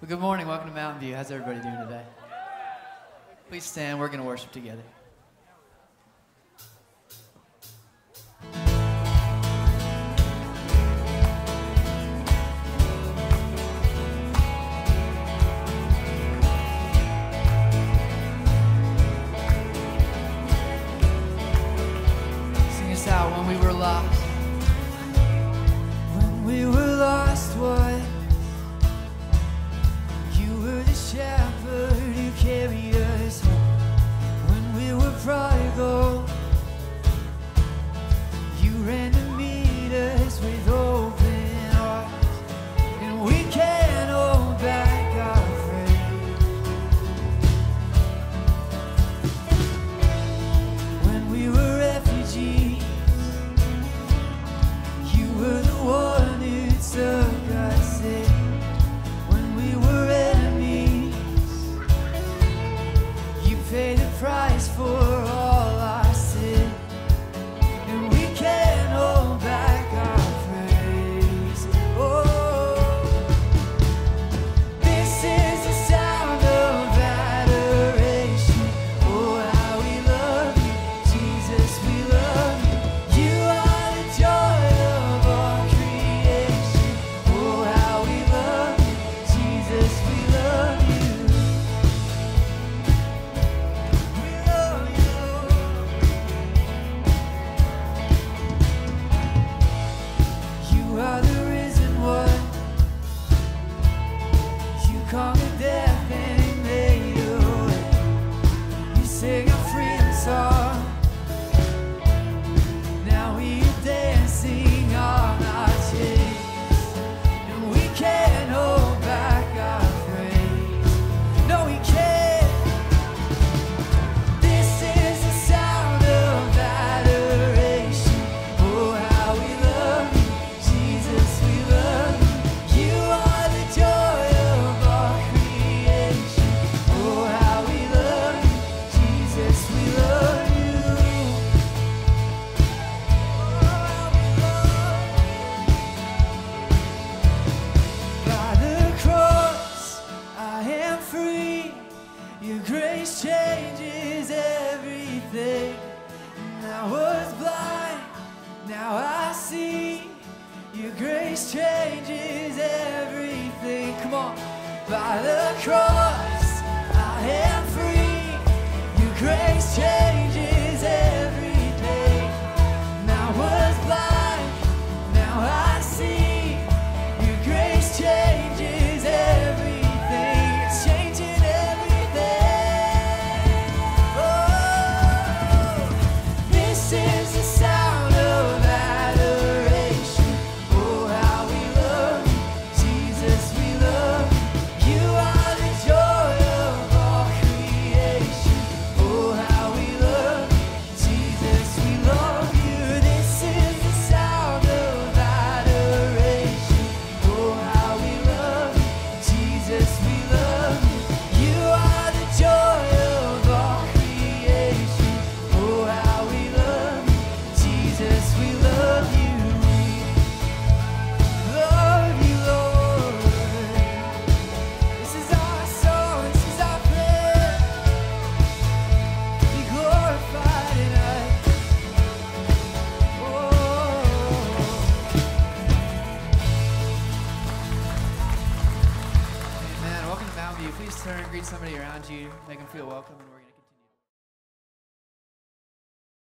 Well, good morning. Welcome to Mountain View. How's everybody doing today? Please stand. We're going to worship together. Sing us out. When we were lost. When we were lost, what? Shepherd who carried us home. When we were prodigal, you ran to meet us with open arms, and we can't hold back our praise. When we were refugees, you were the one who took us in. When we were pay the price for all our sin, and we can't hold back our praise. Oh, this is the sound of adoration. Oh, how we love you, Jesus, we love you. You are the joy of all creation. Oh, how we love you, Jesus, we love you. Conquered death and made a way. You sing a freedom song. Now we are dancing on our chains, and we can't hold back our praise. No, we can't. This is the sound of adoration. Oh, how we love you, Jesus, we love you. You are the joy of all creation. Oh, how we love you, Jesus, we love you. Oh, how we love you. By the cross, I am free. Your grace changes everything. And I was blind, now I see. Your grace changes everything. Come on. By the cross, I am free. Your grace changes everything. And I was blind, now I see. Your grace changes everything. It's changing everything. Oh, this is the sound of adoration. Oh, how we love you, Jesus, we love you. You are the joy of all creation. Oh, how we love you, Jesus, we love you. This is the sound of adoration. Oh, how we love you, Jesus, we love you. You are the joy of all creation. Oh, how we love you, Jesus, we love you. Love you, Lord. This is our song, this is our prayer. Be glorified in us. Oh. Amen. Welcome to Mountain View. Please turn and greet somebody around you. Make them feel welcome.